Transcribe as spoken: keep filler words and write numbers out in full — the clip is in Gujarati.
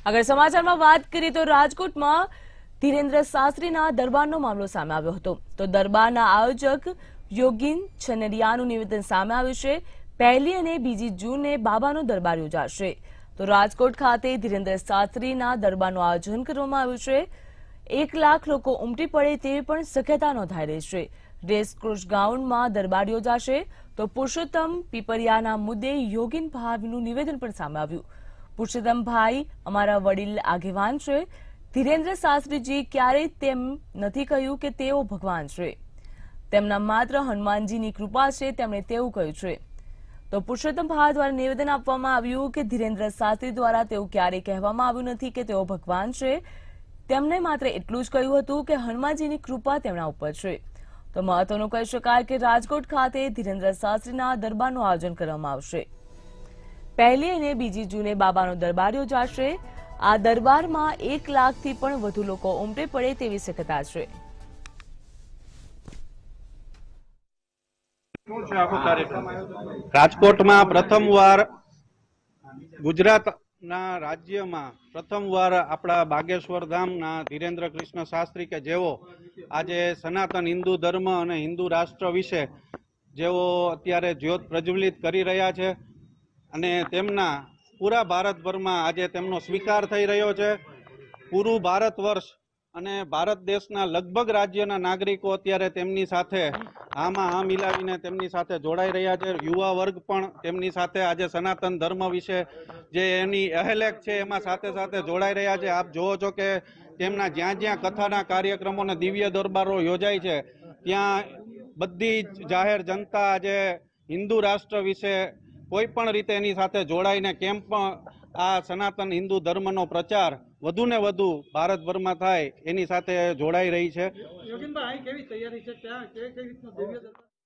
આગળ સમાચારમાં વાત કરીએ તો રાજકોટમાં ધીરેન્દ્ર શાસ્ત્રીના દરબારનો મામલો સામે આવ્યો હતો। તો દરબારના આયોજક યોગીન છનરિયાનું નિવેદન સામે આવ્યું છે। પહેલી અને બીજી જૂને બાબાનો દરબાર યોજાશે। તો રાજકોટ ખાતે ધીરેન્દ્ર શાસ્ત્રીના દરબારનું આયોજન કરવામાં આવ્યું છે। એક લાખ લોકો ઉમટી પડે તેવી પણ શક્યતા નોંધાઈ રહી છે। રેસકોર્સ ગ્રાઉન્ડમાં દરબાર યોજાશે। તો પુરુષોત્તમ પીપરિયાના મુદ્દે યોગીન ભાવનું નિવેદન પણ સામે આવ્યું। પુરુષોત્તમભાઈ અમારા વડીલ આગેવાન છે। ધીરેન્દ્ર શાસ્ત્રીજી ક્યારેય તેમ નથી કહ્યું કે તેઓ ભગવાન છે। તેમના માત્ર હનુમાનજીની કૃપા છે તેમણે તેવું કહ્યું છે। તો પુરુષોત્તમભાઈ દ્વારા નિવેદન આપવામાં આવ્યું કે ધીરેન્દ્ર શાસ્ત્રી દ્વારા તેવું ક્યારેય કહેવામાં આવ્યું નથી કે તેઓ ભગવાન છે। તેમણે માત્ર એટલું જ કહ્યું હતું કે હનુમાનજીની કૃપા તેમના ઉપર છે। તો મહત્વનું કહી શકાય કે રાજકોટ ખાતે ધીરેન્દ્ર શાસ્ત્રીના દરબારનું આયોજન કરવામાં આવશે। પહેલી અને બીજી જૂને બાબાનો દરબાર યોજાશે। આ દરબારમાં એક લાખથી પણ વધુ લોકો ઉમટે પડે તેવી શક્યતા છે। રાજકોટમાં પ્રથમવાર ગુજરાતના રાજ્યમાં પ્રથમવાર આપણા બાગેશ્વર ધામના ધીરેન્દ્ર કૃષ્ણ શાસ્ત્રી કે જેઓ આજે સનાતન હિન્દુ ધર્મ અને હિન્દુ રાષ્ટ્ર વિશે જેઓ અત્યારે જ્યોત પ્રજ્વલિત કરી રહ્યા છે અને તેમના પૂરા ભારતભરમાં આજે તેમનો સ્વીકાર થઈ રહ્યો છે। પૂરું ભારત વર્ષ અને ભારત દેશના લગભગ રાજ્યના નાગરિકો અત્યારે તેમની સાથે આમાં આ મિલાવીને તેમની સાથે જોડાઈ રહ્યા છે। યુવા વર્ગ પણ તેમની સાથે આજે સનાતન ધર્મ વિશે જે એની અહેલેખ છે એમાં સાથે સાથે જોડાઈ રહ્યા છે। આપ જોવો છો કે તેમના જ્યાં જ્યાં કથાના કાર્યક્રમો અને દિવ્ય દરબારો યોજાય છે ત્યાં બધી જ જાહેર જનતા આજે હિન્દુ રાષ્ટ્ર વિશે કોઈ પણ રીતે એની સાથે જોડાઈને કેમ પણ આ સનાતન હિન્દુ ધર્મનો પ્રચાર વધુ ને વધુ ભારતભરમાં થાય એની સાથે જોડાઈ રહી છે।